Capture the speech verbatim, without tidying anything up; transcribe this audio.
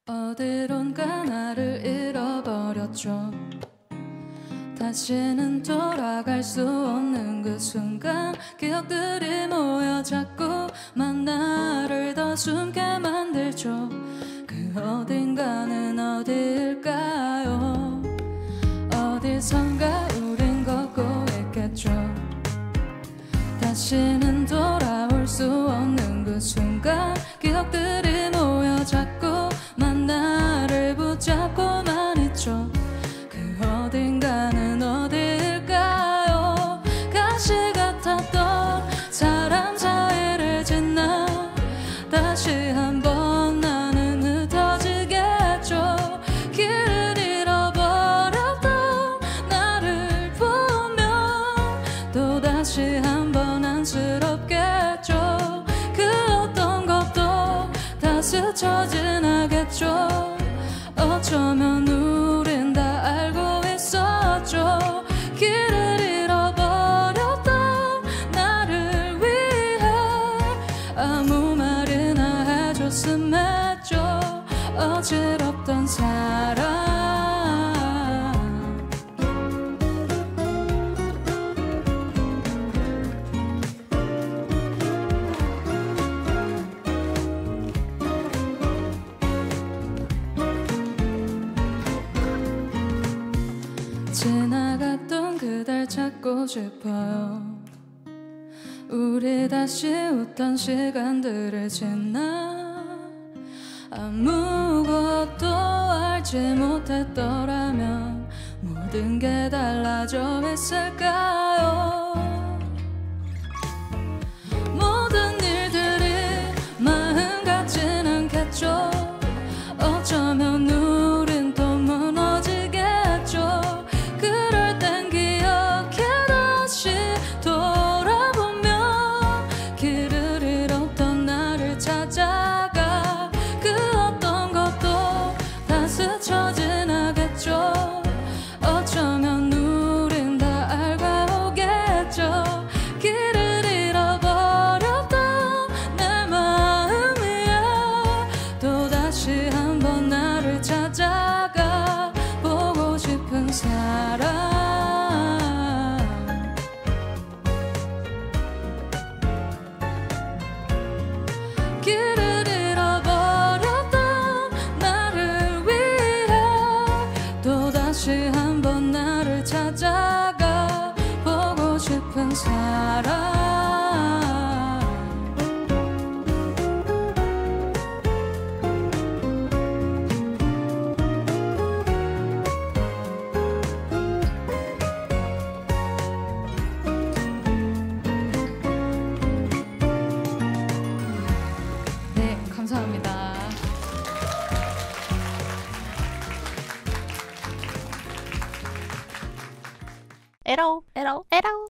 어디론가 나를 잃어버렸죠. 다시는 돌아갈 수 없는 그 순간 기억들이 모여 자꾸만 나를 더 숨게 만들죠. 그 어딘가는 어디일까요? 어디선가 우린 걷고 있겠죠. 다시는 돌아올 수 없는 그 순간 기억들이 모여 자꾸만 나를 붙잡고만 있죠. 그 어딘가는 어디일까요? 가시 같았던 사람 사이를 지나 다시 한번 나는 흩어지겠죠. 길을 잃어버렸던 나를 보면 또다시 한번 안쓰럽겠죠. 그 어떤 것도 다 스쳐 지나겠죠. 어쩌면 우린 다 알고 있었죠. 길을 잃어버렸던 나를 위해 아무 말이나 해줬음 했죠. 어지럽던 사람. 지나갔던 그댈 찾고 싶어요. 우리 다시 웃던 시간들을 지나 아무것도 알지 못했더라면 모든 게 달라져 있을까요? 모든 일들이 마음 같진 않겠죠. 어쩌면 우린 또 무너지겠죠. 그럴 땐 기억해 다시 돌아보면 길을 잃었던 나를 찾아가. 그 어떤 것도 다 스쳐 지나겠죠. 어쩌면 우린 다 알고 오겠죠. 길을 잃어버렸던 내 마음 위에 또다시 한번 나를 찾아가 보고 싶은 사람. 길을 잃어버렸던 나를 위해 또다시 한번 나를 찾아가 보고 싶은 사람. 네, 감사합니다. 에러 에러 에러